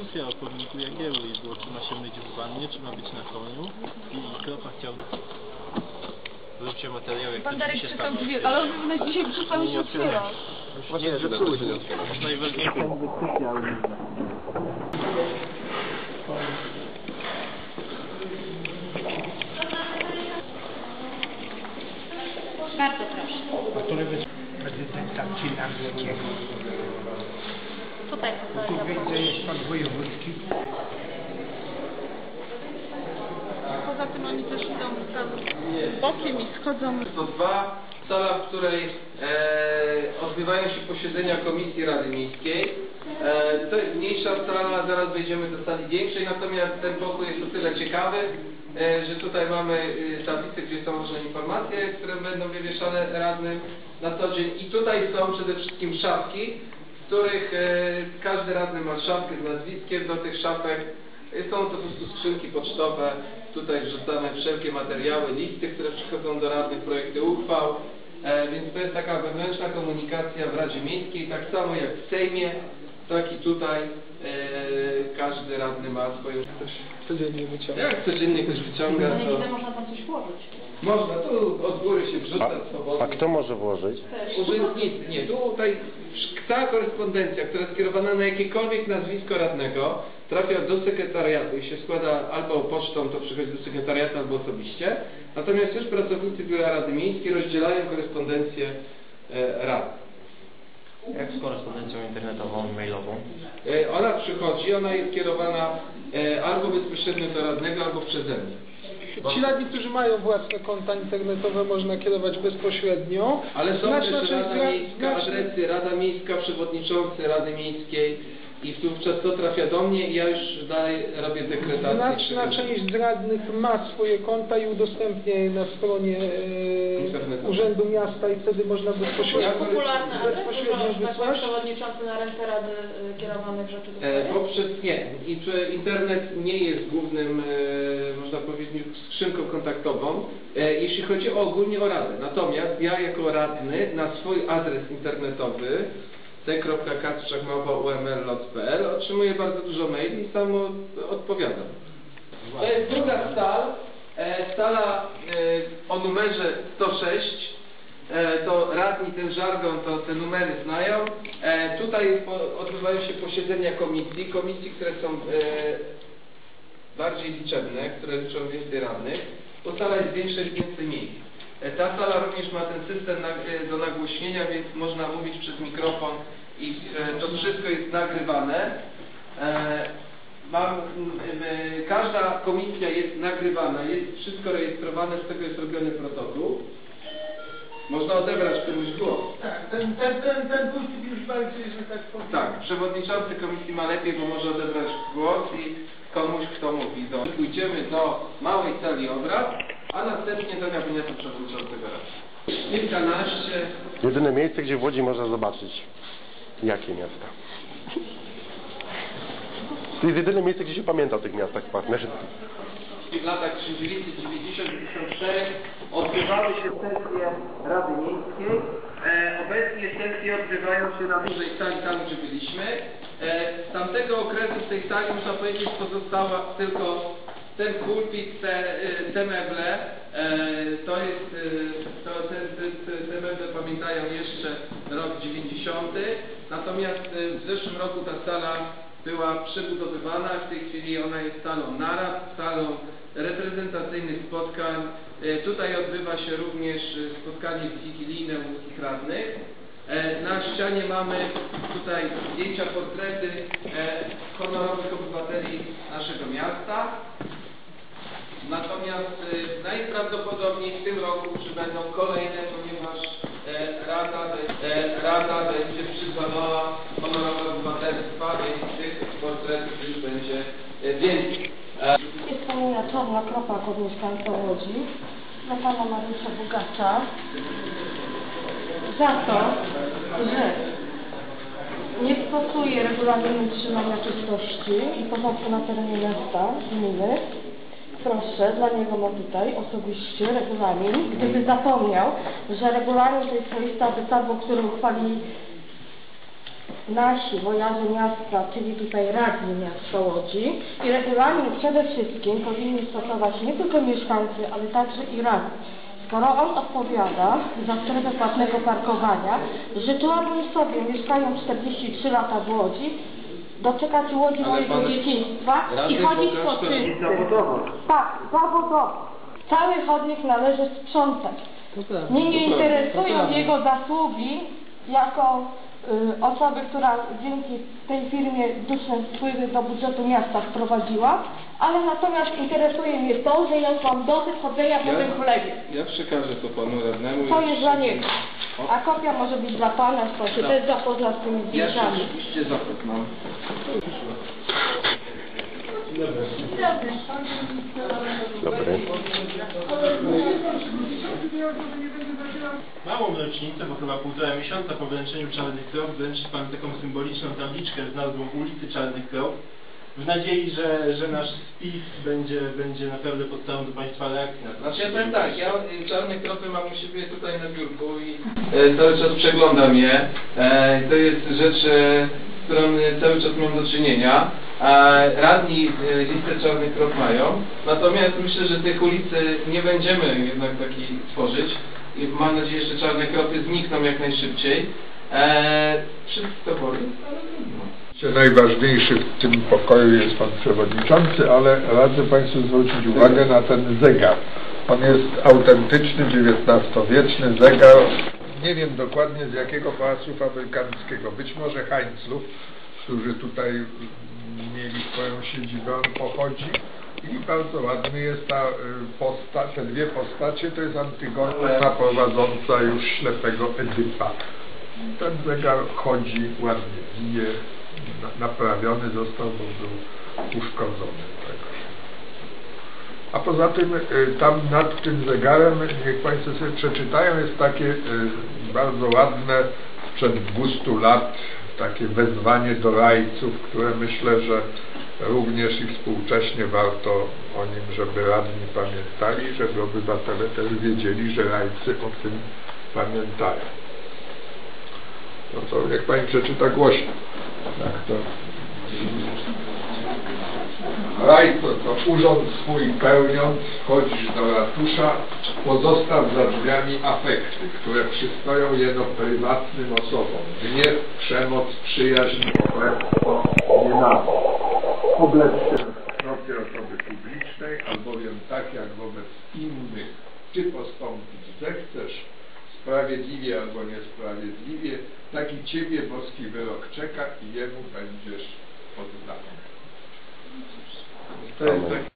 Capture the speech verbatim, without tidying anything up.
dyskusja o pomniku Jagieły i było, czy ma się myć w wannie, czy ma być na koniu i Kropa chciał... Zróbcie materiał, jak Pan to Darek dzisiaj się czytał stało. drzwi, ale on na dzisiaj przyszłam się otwierał. Właśnie, że tu się nie otwiera. Najważniejsza inwestycja, ale nie znam. Bardzo proszę. A który będzie prezydenta Cilarskiego? Tutaj Tu widzę, jest pan wojewódzki. poza tym oni też idą tam bokiem i schodzą. To dwa, sala, w której e, odbywają się posiedzenia Komisji Rady Miejskiej. E, to jest mniejsza sala, zaraz wejdziemy do sali większej, natomiast ten pokój jest o tyle ciekawy, e, że tutaj mamy e, tablice, gdzie są różne informacje, które będą wywieszane radnym na co dzień. I tutaj są przede wszystkim szafki, w których e, każdy radny ma szafkę z nazwiskiem. Do tych szafek są to po prostu skrzynki pocztowe, tutaj wrzucane wszelkie materiały, listy, które przychodzą do radnych, projekty uchwał, e, więc to jest taka wewnętrzna komunikacja w Radzie Miejskiej, tak samo jak w Sejmie, tak i tutaj e, każdy radny ma swoją... Codziennie wyciąga. Jak codziennie ktoś wyciąga, Ale to... ile można tam coś włożyć? Można, tu od góry się wrzuca A, swobodnie. a kto może włożyć? Urzędnicy, nie, tutaj cała korespondencja, która jest skierowana na jakiekolwiek nazwisko radnego, trafia do sekretariatu i się składa albo pocztą, to przychodzi do sekretariatu, albo osobiście. Natomiast już pracownicy Biura Rady Miejskiej rozdzielają korespondencję e, rad. Jak z korespondencją internetową, mailową? E, ona przychodzi, ona jest kierowana e, albo bezpośrednio do radnego, albo przeze mnie. Ci radni, którzy mają własne konta internetowe, można kierować bezpośrednio. Ale są Znaczna też część Rada ra- Miejska, znaczna- adresy, Rada Miejska, przewodniczący Rady Miejskiej i wówczas to trafia do mnie i ja już dalej robię dekretację. Znaczna część z radnych ma swoje konta i udostępnia je na stronie e, Urzędu Miasta i wtedy można bezpośrednio, Popularny adres, bezpośrednio tak wysłać. przewodniczący na ręce Rady y, kierowanych rzeczy do E, sprawy? poprzez nie. I czy internet nie jest głównym, e, można powiedzieć, skrzynką kontaktową, e, jeśli chodzi o, ogólnie o Radę. Natomiast ja jako radny na swój adres internetowy t kropka kacprzak małpa u m l kropka lot kropka p l otrzymuję bardzo dużo maili i sam odpowiadam. To jest druga sala, e, sala e, o numerze sto sześć. E, to radni ten żargon, to te numery znają. E, tutaj po, odbywają się posiedzenia komisji, komisji, które są e, bardziej liczebne, które liczą więcej radnych, bo sala jest większa i więcej miejsc. E, ta sala również ma ten system na, e, do nagłośnienia, więc można mówić przez mikrofon i e, to wszystko jest nagrywane. E, mam, e, każda komisja jest nagrywana, jest wszystko rejestrowane, z tego jest robiony protokół. Można odebrać komuś głos. Tak, ten, ten, ten, ten guzik już bardziej, że tak powiem. Tak, przewodniczący komisji ma lepiej, bo może odebrać głos i komuś, kto mówi. Do... Pójdziemy do małej sali obrad, a następnie do gabinetu przewodniczącego rady. Kilkanaście. Jedyne miejsce, gdzie w Łodzi można zobaczyć, jakie miasta. To jest jedyne miejsce, gdzie się pamięta o tych miastach. W latach tysiąc dziewięćset dziewięćdziesiąt do dziewięćdziesiątego czwartego odbywały się sesje Rady Miejskiej. E, obecnie sesje odbywają się na dużej sali, tam gdzie byliśmy. E, z tamtego okresu w tej sali, można powiedzieć, pozostała tylko ten pulpit, te, te meble. E, to jest, to, te, te, te meble pamiętają jeszcze rok dziewięćdziesiąty. Natomiast w zeszłym roku ta sala była przebudowywana, w tej chwili ona jest salą narad, salą reprezentacyjnych spotkań. E, tutaj odbywa się również spotkanie wigilijne u wszystkich radnych. E, na ścianie mamy tutaj zdjęcia, portrety e, honorowych obywateli naszego miasta. Natomiast e, najprawdopodobniej w tym roku przybędą kolejne, ponieważ e, Rada, e, Rada będzie przyznawała honorowe obywatelstwa, więc tych portretów już będzie e, więcej. E, Jest to moja czarna kropak od mieszkańca Łodzi, dla pana Mariusza Bogacza, za to, że nie stosuje regulaminu utrzymania czystości i porządku na terenie miasta, gminy. Proszę, dla niego mam tutaj osobiście regulamin. Gdyby zapomniał, że regulamin to jest swoista wystawa, którą uchwalili nasi włodarze miasta, czyli tutaj radni miasta Łodzi i regulamin przede wszystkim powinni stosować nie tylko mieszkańcy, ale także i radni. Skoro on odpowiada za strefę płatnego parkowania, życzyłabym sobie, mieszkając czterdzieści trzy lata w Łodzi, doczekać Łodzi Ale mojego pan dzieciństwa i radny chodzić pokaż po to- czystym. Tak, zawodowo. Cały chodnik należy sprzątać. Mnie nie interesują jego zasługi jako y, osoby, która dzięki tej firmie duszne wpływy do budżetu miasta wprowadziła, ale natomiast interesuje mnie to, że ja już mam dosyć chodzenia po tym chlebie. Ja przekażę to panu radnemu. To i- jest dla niego. A kopia może być dla pana, kto się też zapozna z tymi Ja się zdjęciami. oczywiście zapoznam. Dobry. Małą rocznicę, bo chyba półtora miesiąca po wręczeniu Czarnych Krop wręczy Pan taką symboliczną tabliczkę z nazwą ulicy Czarnych Krop. W nadziei, że, że nasz spis będzie, będzie naprawdę podstawą do Państwa reakcji na to. Znaczy ja powiem tak, ja y, czarne kropy mam u siebie tutaj na biurku i e, cały czas przeglądam je. E, to jest rzecz, e, z którą e, cały czas mam do czynienia. E, radni e, listę czarnych krop mają, natomiast myślę, że tych ulicy nie będziemy jednak takiej tworzyć i mam nadzieję, że czarne kropy znikną jak najszybciej. E, wszystko boli, ale trudno. Najważniejszy w tym pokoju jest pan przewodniczący, ale radzę państwu zwrócić uwagę na ten zegar. On jest autentyczny, dziewiętnastowieczny zegar. Nie wiem dokładnie z jakiego pałacu fabrykanckiego, być może Heinzlów, którzy tutaj mieli swoją siedzibę, on pochodzi i bardzo ładny jest ta postać, te dwie postacie, to jest Antygona prowadząca już ślepego Edypa. Ten zegar chodzi, ładnie bije, naprawiony został, bo był uszkodzony. A poza tym tam nad tym zegarem, niech państwo sobie przeczytają, jest takie bardzo ładne, sprzed dwustu lat, takie wezwanie do rajców, które myślę, że również i współcześnie warto o nim, żeby radni pamiętali, żeby obywatele też wiedzieli, że rajcy o tym pamiętają. No to niech pani przeczyta głośno. Tak to. Rajco to urząd swój pełniąc, chodzisz do ratusza, pozostaw za drzwiami afekty, które przystoją jeno prywatnym osobom. Gniew, przemoc, przyjaźń, pochlebstwo, nienawiść. Obleć się w stropie osoby publicznej, albowiem tak jak wobec innych ty postąpić zechcesz, sprawiedliwie albo niesprawiedliwie, tak i ciebie boski wyrok czeka i jemu będziesz poddany. To jest tak.